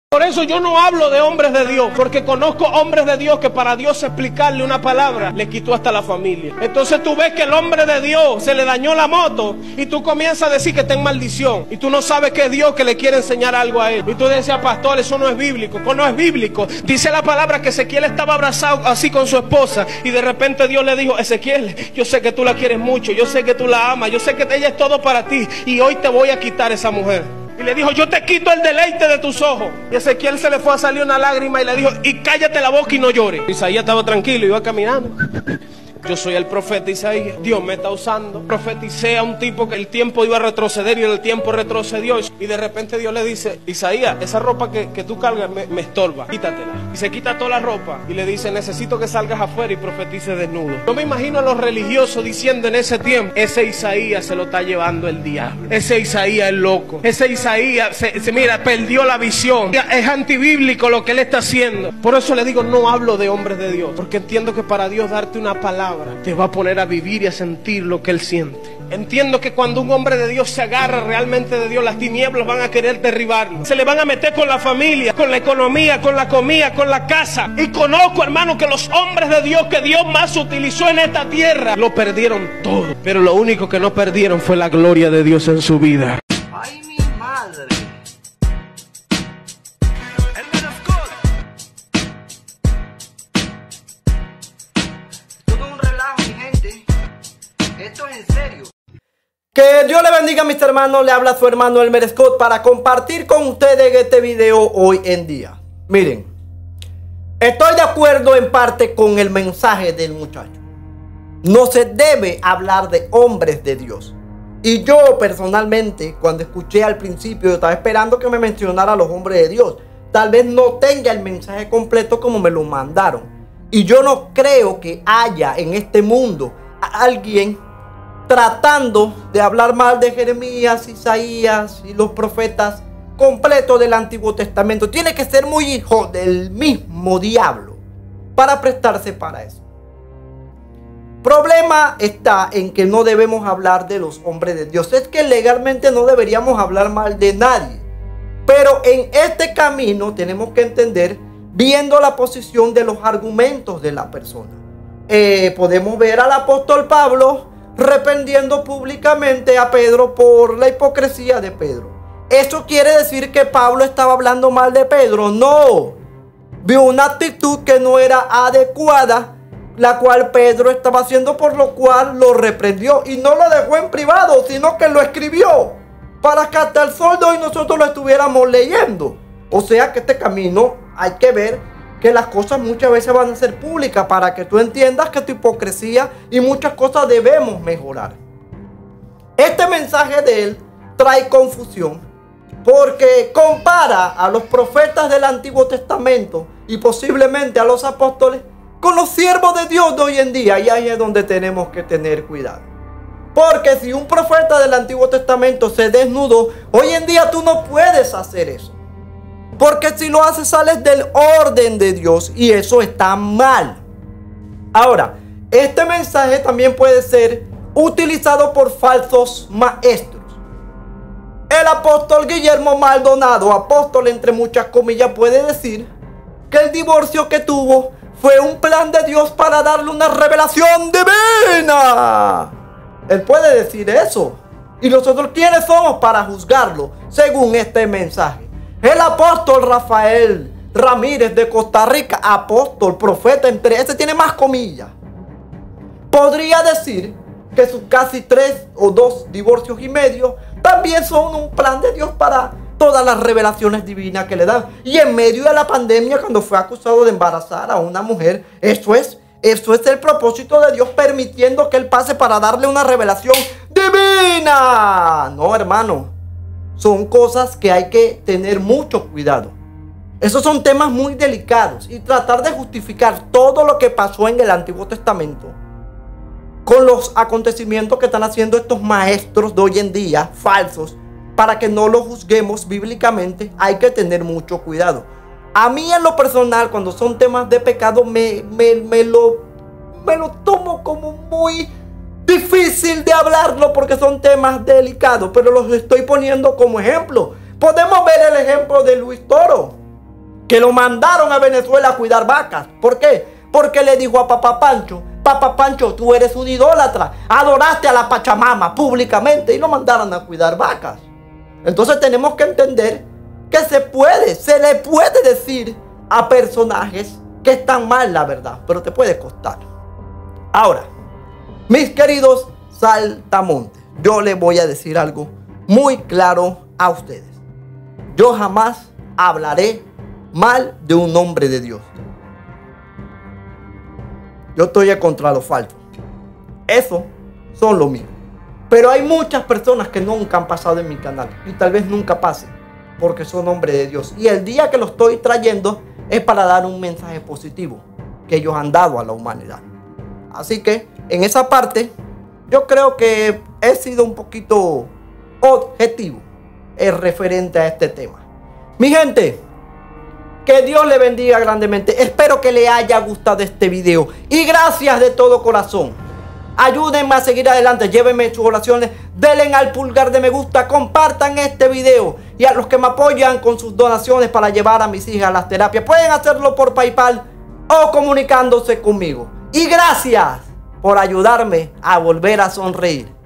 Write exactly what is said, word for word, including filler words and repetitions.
Por eso yo no hablo de hombres de Dios, porque conozco hombres de Dios que para Dios explicarle una palabra le quitó hasta la familia. Entonces tú ves que el hombre de Dios se le dañó la moto y tú comienzas a decir que está en maldición y tú no sabes que es Dios que le quiere enseñar algo a él. Y tú decías, pastor, eso no es bíblico. Pues no es bíblico. Dice la palabra que Ezequiel estaba abrazado así con su esposa y de repente Dios le dijo, Ezequiel, yo sé que tú la quieres mucho, yo sé que tú la amas, yo sé que ella es todo para ti y hoy te voy a quitar esa mujer. Y le dijo, yo te quito el deleite de tus ojos. Y a Ezequiel se le fue a salir una lágrima y le dijo, y cállate la boca y no llores. Isaías estaba tranquilo, iba caminando. Yo soy el profeta Isaías. Dios me está usando. Profeticé a un tipo que el tiempo iba a retroceder y el tiempo retrocedió. Y de repente Dios le dice, Isaías, esa ropa que, que tú cargas me, me estorba, quítatela. Y se quita toda la ropa y le dice, necesito que salgas afuera y profetices desnudo. Yo me imagino a los religiosos diciendo en ese tiempo, ese Isaías se lo está llevando el diablo. Ese Isaías es loco. Ese Isaías, se, se, mira, perdió la visión. Es antibíblico lo que él está haciendo. Por eso le digo, no hablo de hombres de Dios. Porque entiendo que para Dios darte una palabra te va a poner a vivir y a sentir lo que él siente. Entiendo que cuando un hombre de Dios se agarra realmente de Dios, las tinieblas van a querer derribarlo. Se le van a meter con la familia, con la economía, con la comida, con la casa. Y conozco, hermano, que los hombres de Dios que Dios más utilizó en esta tierra, lo perdieron todo. Pero lo único que no perdieron fue la gloria de Dios en su vida. ¡Ay, mi madre! Esto es en serio. Que Dios le bendiga, mis hermanos. Le habla su hermano Elmer Scott para compartir con ustedes este video hoy en día. Miren, estoy de acuerdo en parte con el mensaje del muchacho. No se debe hablar de hombres de Dios. Y yo personalmente, cuando escuché al principio, yo estaba esperando que me mencionara a los hombres de Dios. Tal vez no tenga el mensaje completo como me lo mandaron. Y yo no creo que haya en este mundo a alguien tratando de hablar mal de Jeremías, Isaías y los profetas completos del Antiguo Testamento. Tiene que ser muy hijo del mismo diablo para prestarse para eso. Problema está en que no debemos hablar de los hombres de Dios. Es que legalmente no deberíamos hablar mal de nadie. Pero en este camino tenemos que entender viendo la posición de los argumentos de la persona. Eh, podemos ver al apóstol Pablo reprendiendo públicamente a Pedro por la hipocresía de Pedro. ¿Eso quiere decir que Pablo estaba hablando mal de Pedro? No. Vio una actitud que no era adecuada, la cual Pedro estaba haciendo, por lo cual lo reprendió. Y no lo dejó en privado, sino que lo escribió para que hasta el sol de hoy nosotros lo estuviéramos leyendo. O sea que este camino hay que ver que las cosas muchas veces van a ser públicas para que tú entiendas que tu hipocresía y muchas cosas debemos mejorar. Este mensaje de él trae confusión porque compara a los profetas del Antiguo Testamento y posiblemente a los apóstoles con los siervos de Dios de hoy en día, y ahí es donde tenemos que tener cuidado. Porque si un profeta del Antiguo Testamento se desnudó, hoy en día tú no puedes hacer eso. Porque si lo haces, sales del orden de Dios y eso está mal. Ahora, este mensaje también puede ser utilizado por falsos maestros. El apóstol Guillermo Maldonado, apóstol entre muchas comillas, puede decir que el divorcio que tuvo fue un plan de Dios para darle una revelación divina. Él puede decir eso. ¿Y nosotros quiénes somos para juzgarlo según este mensaje? El apóstol Rafael Ramírez de Costa Rica, apóstol, profeta, entre ese tiene más comillas, podría decir que sus casi tres o dos divorcios y medio también son un plan de Dios para todas las revelaciones divinas que le dan. Y en medio de la pandemia, cuando fue acusado de embarazar a una mujer, eso es, eso es el propósito de Dios, permitiendo que él pase para darle una revelación divina. No, hermano. Son cosas que hay que tener mucho cuidado. Esos son temas muy delicados. Y tratar de justificar todo lo que pasó en el Antiguo Testamento con los acontecimientos que están haciendo estos maestros de hoy en día, falsos, para que no lo juzguemos bíblicamente, hay que tener mucho cuidado. A mí en lo personal, cuando son temas de pecado, me, me, me, lo, me lo tomo como muy difícil de hablarlo porque son temas delicados, pero los estoy poniendo como ejemplo. Podemos ver el ejemplo de Luis Toro. que lo mandaron a Venezuela a cuidar vacas. ¿Por qué? Porque le dijo a Papá Pancho: Papá Pancho, tú eres un idólatra, adoraste a la Pachamama públicamente, y lo mandaron a cuidar vacas. Entonces tenemos que entender que se puede, se le puede decir a personajes que están mal, la verdad, pero te puede costar. Ahora, mis queridos saltamontes, yo les voy a decir algo muy claro a ustedes. Yo jamás hablaré mal de un hombre de Dios. Yo estoy contra lo falso. Eso son lo mío. Pero hay muchas personas que nunca han pasado en mi canal y tal vez nunca pasen porque son hombres de Dios. Y el día que lo estoy trayendo es para dar un mensaje positivo que ellos han dado a la humanidad. Así que en esa parte yo creo que he sido un poquito objetivo en referente a este tema. Mi gente, que Dios le bendiga grandemente. Espero que le haya gustado este video. Y gracias de todo corazón. Ayúdenme a seguir adelante. Llévenme sus oraciones. Denle al pulgar de me gusta. Compartan este video. Y a los que me apoyan con sus donaciones para llevar a mis hijas a las terapias, pueden hacerlo por PayPal o comunicándose conmigo. Y gracias por ayudarme a volver a sonreír.